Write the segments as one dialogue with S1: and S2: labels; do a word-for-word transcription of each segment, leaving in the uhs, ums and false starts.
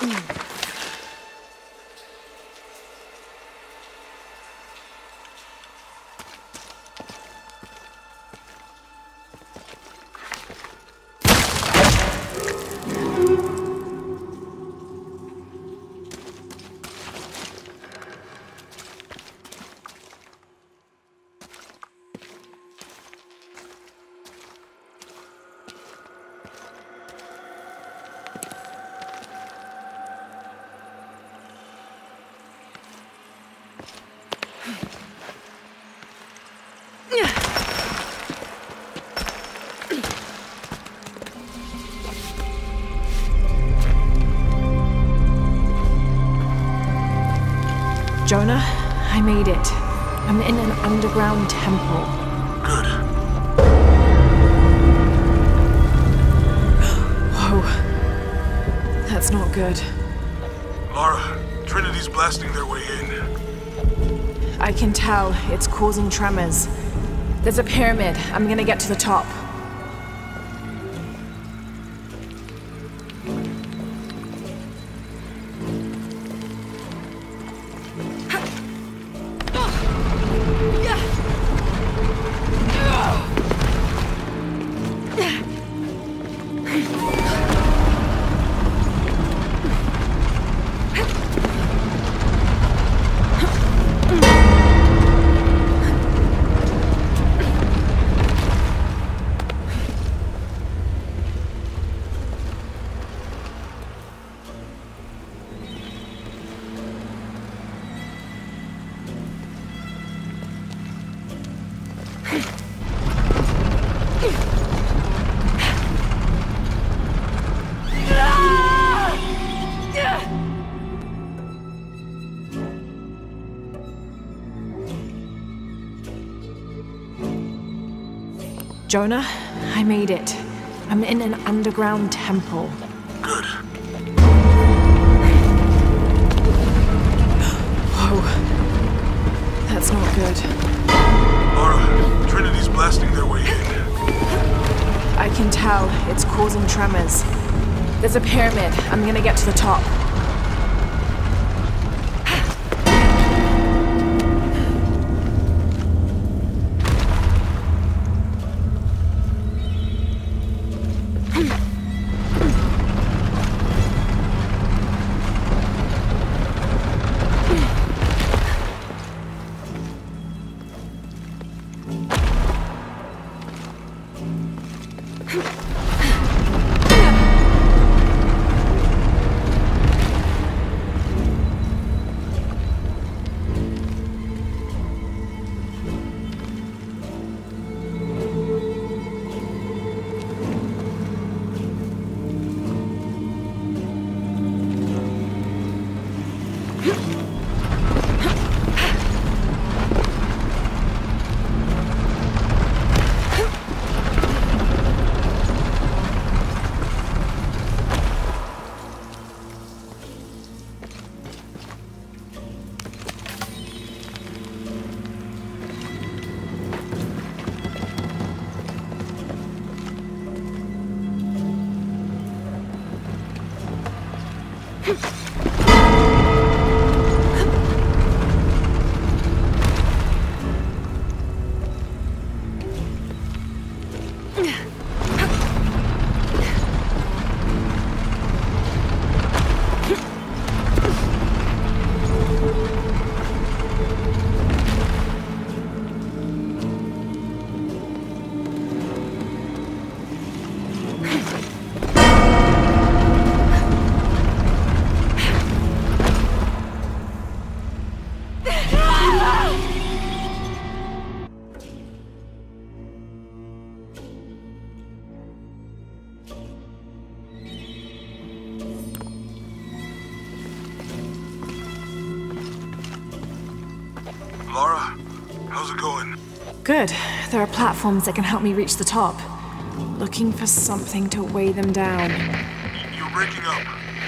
S1: Jonah, I made it. I'm in an underground temple.
S2: Good.
S1: Whoa. That's not good.
S2: Lara, Trinity's blasting their way in.
S1: I can tell. It's causing tremors. There's a pyramid. I'm gonna get to the top. Jonah, I made it. I'm in an underground temple.
S2: Good.
S1: Whoa. That's not good.
S2: Lara, Trinity's blasting their way in.
S1: I can tell. It's causing tremors. There's a pyramid. I'm gonna get to the top.
S2: Lara, how's it going?
S1: Good. There are platforms that can help me reach the top. Looking for something to weigh them down.
S2: You're breaking up.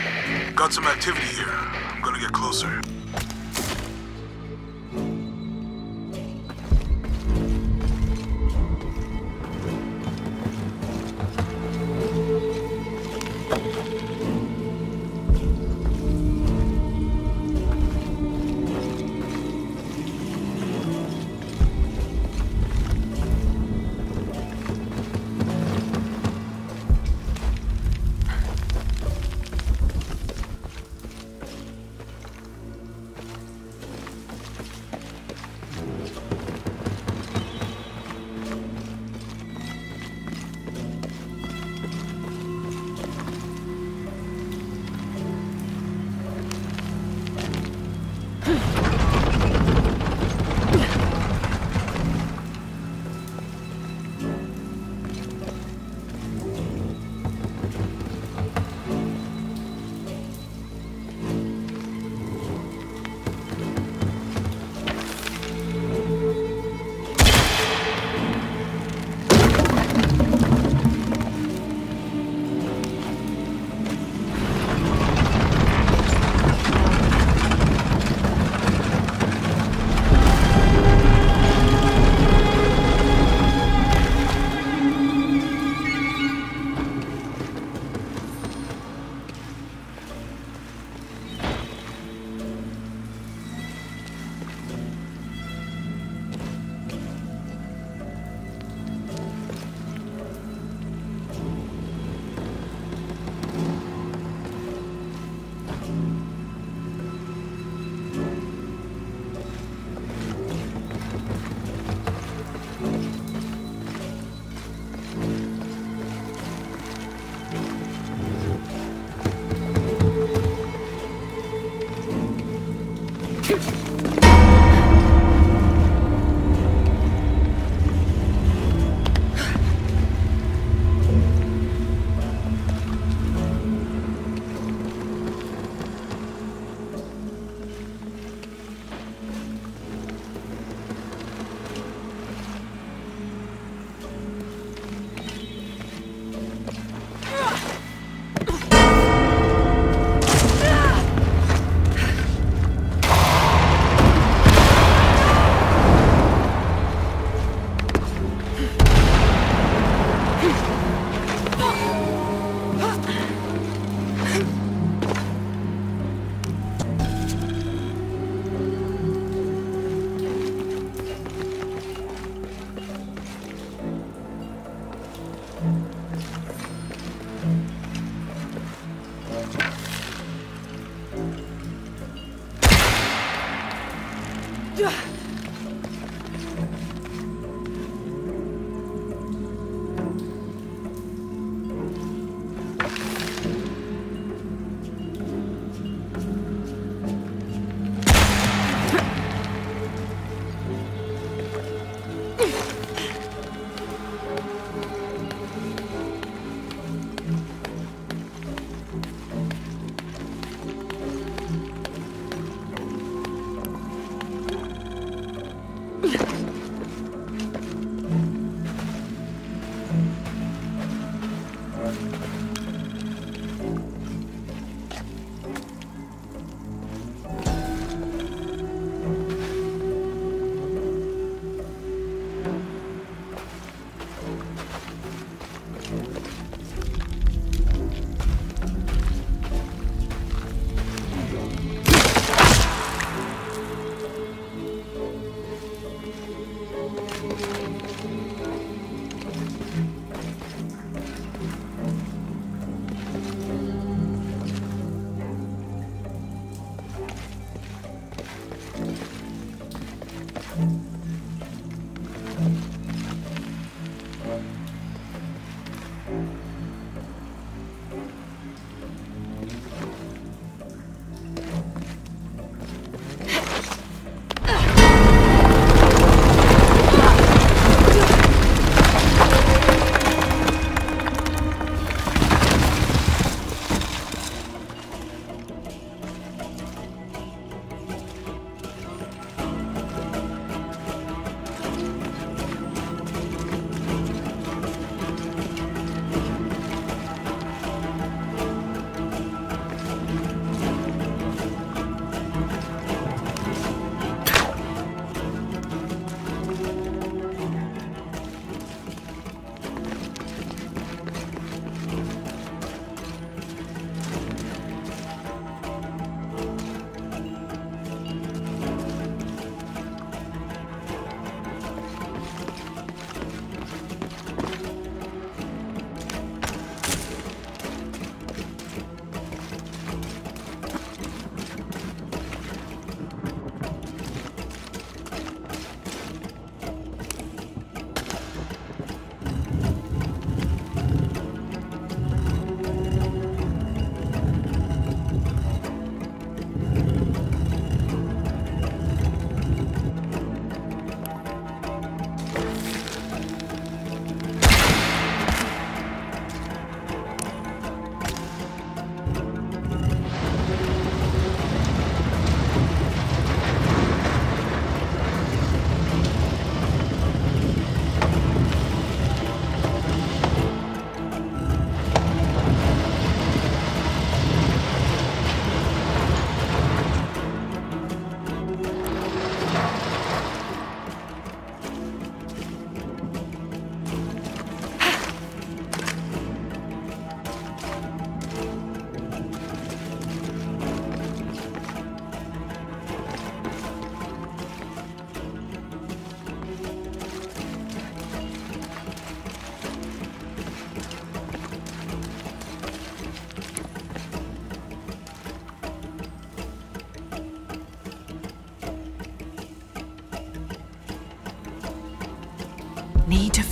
S2: Got some activity here. I'm gonna get closer.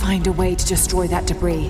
S1: find a way to destroy that debris.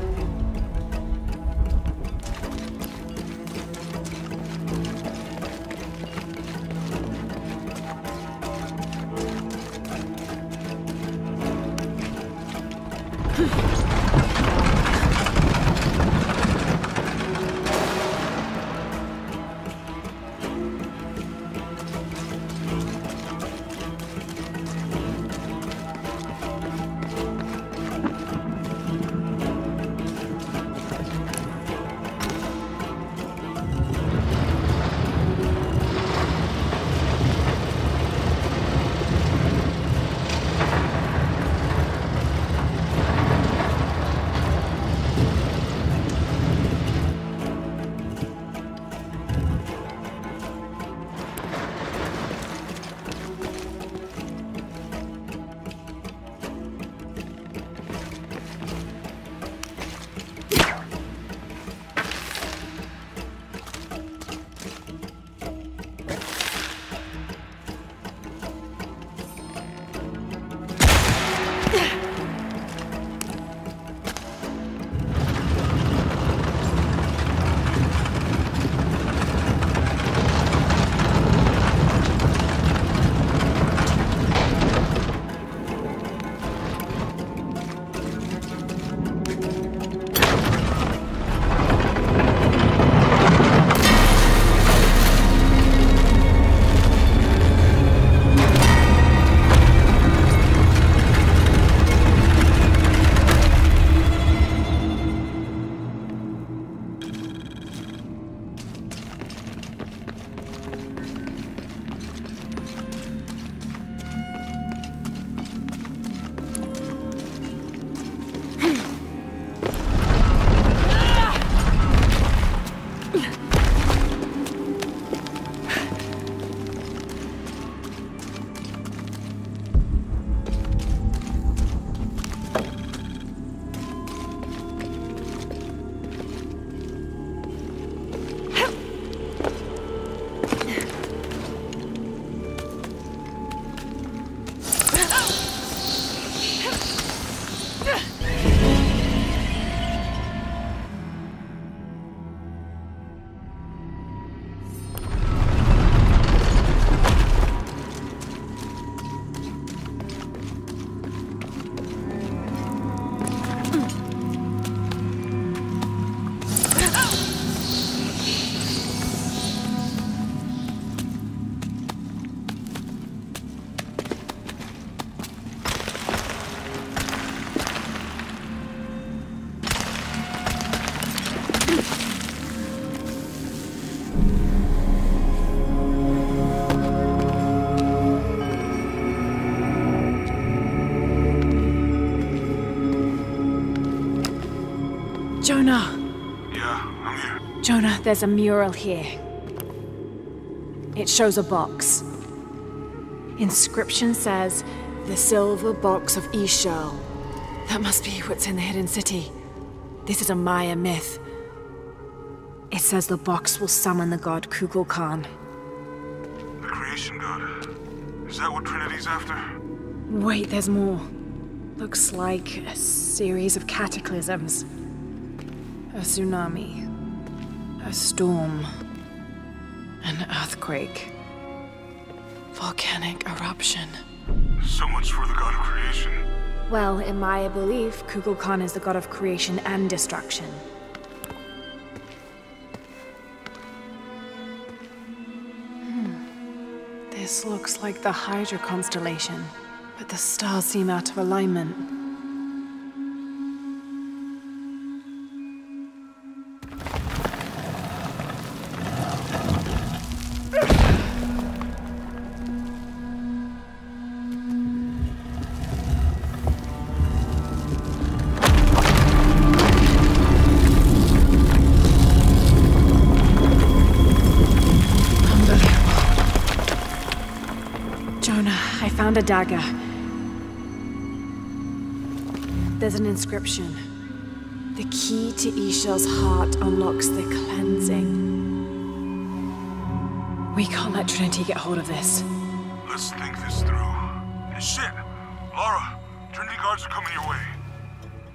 S2: Jonah! Yeah, I'm here.
S1: Jonah, there's a mural here. It shows a box. Inscription says, the silver box of Ix Chel. That must be what's in the hidden city. This is a Maya myth. It says the box will summon the god Kukulkan.
S2: The creation god. Is that what Trinity's after?
S1: Wait, there's more. Looks like a series of cataclysms. A tsunami. A storm. An earthquake. Volcanic eruption.
S2: So much for the god of creation.
S1: Well, in Maya belief, Kukulkan is the god of creation and destruction. Hmm. This looks like the Hydra constellation, but the stars seem out of alignment. Found a dagger. There's an inscription. The key to Ix Chel's heart unlocks the cleansing. We can't let Trinity get hold of this.
S2: Let's think this through. Hey, shit! Lara, Trinity guards are coming your way.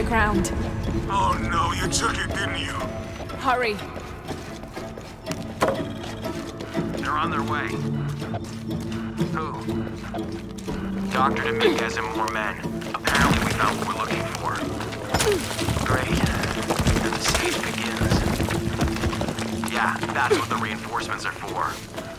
S1: ground.
S2: Oh no, you took it, didn't you?
S1: Hurry.
S3: They're on their way. Who? Doctor Dominguez and more men. Apparently we found what we're looking for. Great. And the siege begins. Yeah, that's what the reinforcements are for.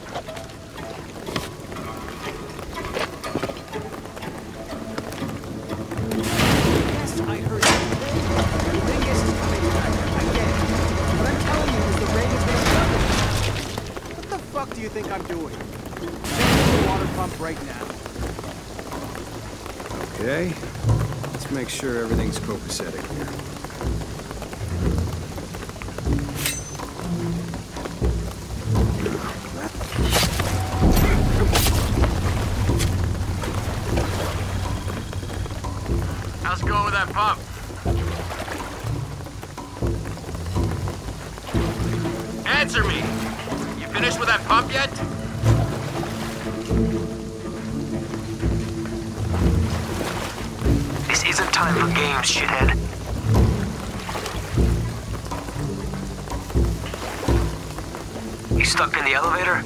S4: Yes, I heard you. Dominguez is coming back. I get it. What I'm telling you is the raid is gonna start. What the fuck do you think I'm doing? Fixing the water pump right now.
S5: Okay, let's make sure everything's copacetic here.
S3: How's it going with that pump? Answer me! You finished with that pump yet? This isn't time for games, shithead. You stuck in the elevator?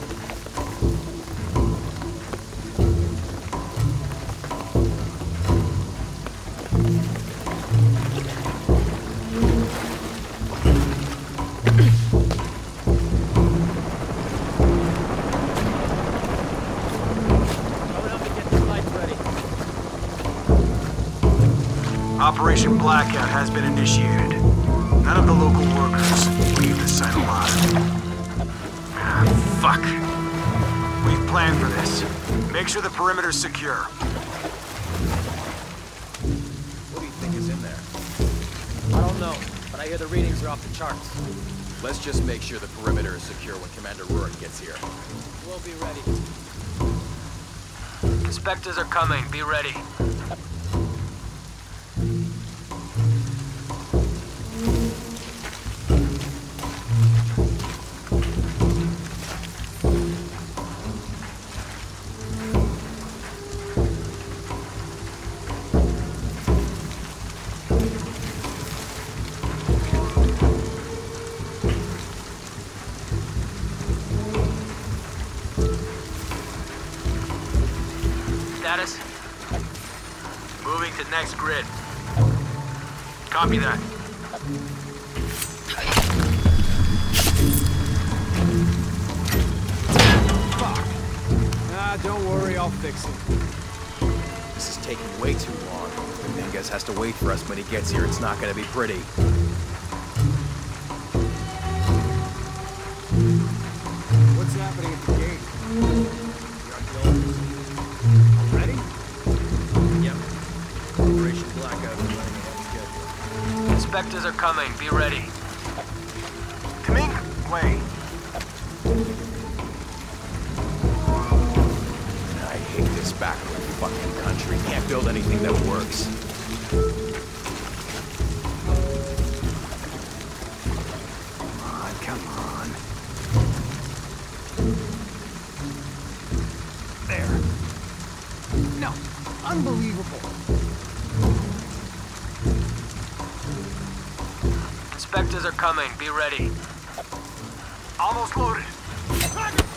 S2: Operation Blackout has been initiated. None of the local workers leave the site alive. Ah, fuck. We've planned for this. Make sure the perimeter's secure.
S6: What do you think is in there? I don't know, but I hear the readings are off the charts. Let's just make sure the perimeter is secure when Commander Rourke gets here.
S4: We'll be ready.
S3: Inspectors are coming. Be ready. Status? Moving to next grid. Copy that.
S4: Fuck. Ah, don't worry, I'll fix it.
S6: This is taking way too long. Dominguez has to wait for us when he gets here. It's not gonna be pretty.
S4: What's happening at the gate? The archaeologists. Ready?
S6: Yep. Operation Blackout is running ahead of schedule.
S3: Inspectors are coming. Be ready.
S2: Kamink, wait.
S6: I hate this backward fucking country. Can't build anything that works.
S5: Come on, come on.
S4: There. No. Unbelievable.
S3: Inspectors are coming. Be ready.
S2: Almost loaded.